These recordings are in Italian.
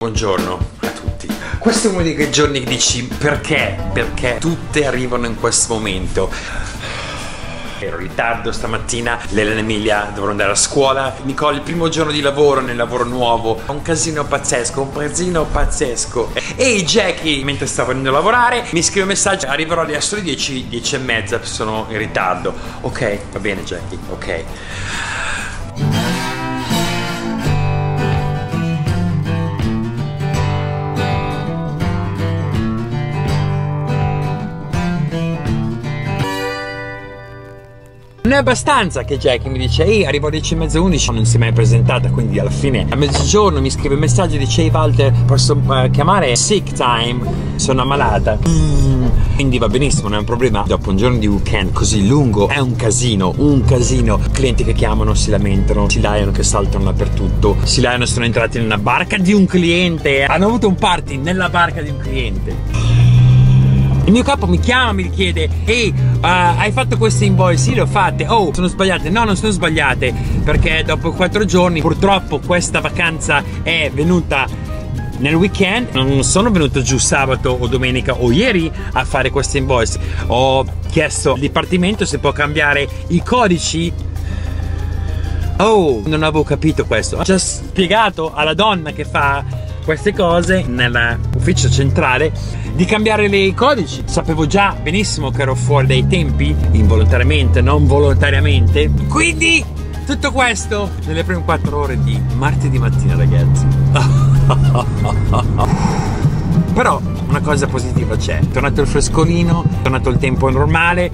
Buongiorno a tutti. Questo è uno di quei giorni che dici perché? Perché tutte arrivano in questo momento. Ero in ritardo stamattina, Elena e Emilia dovevano andare a scuola. Nicole, il primo giorno di lavoro nel lavoro nuovo, un casino pazzesco. E Jackie, mentre stavo venendo a lavorare, mi scrive un messaggio: arriverò lì a solo 10, 10 e mezza, sono in ritardo. Ok, va bene Jackie, ok. Non è abbastanza che Jackie mi dice: ehi, arrivo alle 10 e mezza, 11, non si è mai presentata, quindi alla fine a mezzogiorno mi scrive un messaggio e dice: ehi Walter, posso chiamare sick time? Sono ammalata. Quindi va benissimo, non è un problema. Dopo un giorno di weekend così lungo è un casino, clienti che chiamano, si lamentano, si laiano che saltano dappertutto, si laiano, sono entrati nella barca di un cliente, hanno avuto un party nella barca di un cliente. Il mio capo mi chiama, mi chiede: ehi, hai fatto queste invoice? Sì, le ho fatte. Oh, sono sbagliate? No, non sono sbagliate, perché dopo 4 giorni purtroppo questa vacanza è venuta nel weekend. Non sono venuto giù sabato o domenica o ieri a fare queste invoice. Ho chiesto al dipartimento se può cambiare i codici. Oh, non avevo capito questo. Ho già spiegato alla donna che fa queste cose nell'ufficio centrale di cambiare i codici. Sapevo già benissimo che ero fuori dai tempi, involontariamente, non volontariamente. Quindi tutto questo nelle prime 4 ore di martedì mattina, ragazzi. Però una cosa positiva c'è: è tornato il frescolino, è tornato il tempo normale.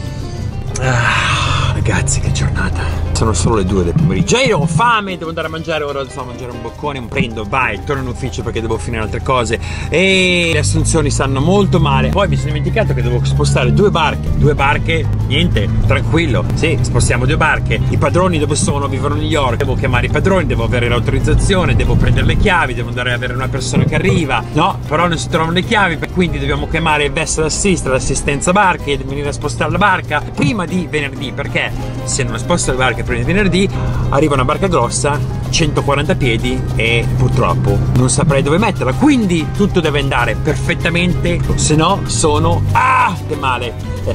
Ragazzi, che giornata. Sono solo le 2 del pomeriggio. Io ho fame, devo andare a mangiare. Ora devo mangiare un boccone, prendo, vai, torno in ufficio perché devo finire altre cose. E le assunzioni stanno molto male. Poi mi sono dimenticato che devo spostare 2 barche. Niente, tranquillo. Sì, spostiamo 2 barche. I padroni dove sono? Vivono a New York. Devo chiamare i padroni, devo avere l'autorizzazione, devo prendere le chiavi, devo andare a avere una persona che arriva. No, però non si trovano le chiavi, quindi dobbiamo chiamare Vessel Assist, l'assistenza barche, e venire a spostare la barca prima di venerdì, perché se non sposto le barche prima di venerdì arriva una barca grossa, 140 piedi, e purtroppo non saprei dove metterla. Quindi tutto deve andare perfettamente, se no sono che male.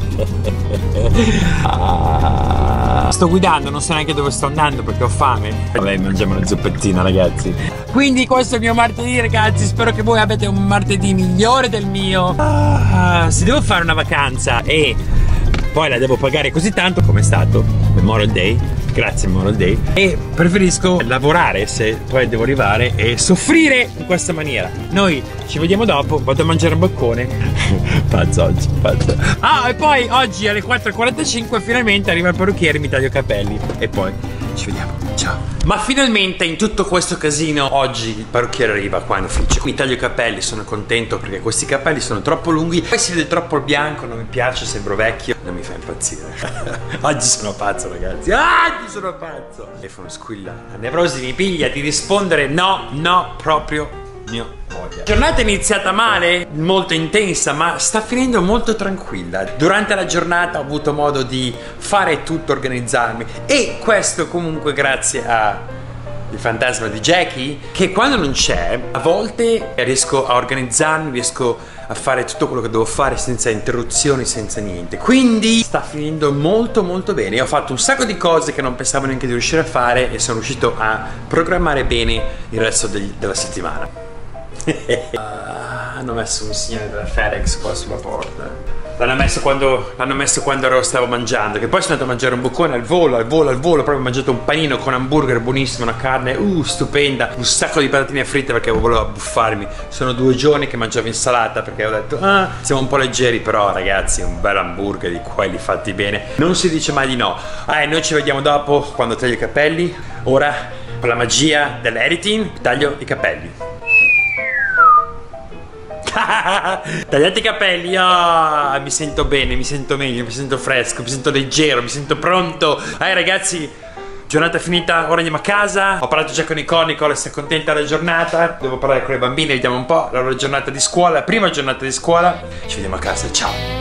Sto guidando, non so neanche dove sto andando perché ho fame. Vabbè, mangiamo una zuppettina, ragazzi. Quindi questo è il mio martedì, ragazzi. Spero che voi abbiate un martedì migliore del mio. Se devo fare una vacanza e poi la devo pagare così tanto, come è stato Memorial Day, grazie Memorial Day, e preferisco lavorare se poi devo arrivare e soffrire in questa maniera. Noi ci vediamo dopo, vado a mangiare un boccone. Pazzo oggi, pazzo. E poi oggi alle 4:45 finalmente arriva il parrucchiere, mi taglio i capelli e poi ci vediamo, ciao. Ma finalmente in tutto questo casino oggi il parrucchiere arriva qua in ufficio. Mi taglio i capelli, sono contento perché questi capelli sono troppo lunghi, poi si vede troppo il bianco, non mi piace, sembro vecchio, non mi fa impazzire. Oggi sono pazzo, ragazzi, oggi sono pazzo. Il telefono squilla, la nevrosi mi piglia di rispondere no, proprio mio voglia. La giornata è iniziata male, molto intensa, ma sta finendo molto tranquilla. Durante la giornata ho avuto modo di fare tutto, organizzarmi, e questo comunque grazie a il fantasma di Jackie, che quando non c'è a volte riesco a organizzarmi, riesco a fare tutto quello che devo fare senza interruzioni, senza niente. Quindi sta finendo molto bene. Ho fatto un sacco di cose che non pensavo neanche di riuscire a fare e sono riuscito a programmare bene il resto della settimana. Hanno messo un segnale della FedEx qua sulla porta. L'hanno messo quando stavo mangiando, che poi sono andato a mangiare un boccone al volo, proprio ho mangiato un panino con hamburger buonissimo, una carne stupenda, un sacco di patatine fritte perché volevo abbuffarmi. Sono 2 giorni che mangiavo insalata perché ho detto siamo un po' leggeri, però ragazzi un bel hamburger di quelli fatti bene non si dice mai di no. Noi ci vediamo dopo quando taglio i capelli. Ora con la magia dell'editing taglio i capelli. Tagliate i capelli, mi sento bene, mi sento meglio, mi sento fresco, mi sento leggero, mi sento pronto. Ragazzi, giornata finita, ora andiamo a casa. Ho parlato già con Nicole è contenta della giornata. Devo parlare con le bambine, vediamo un po' la loro giornata di scuola, prima giornata di scuola. Ci vediamo a casa, ciao.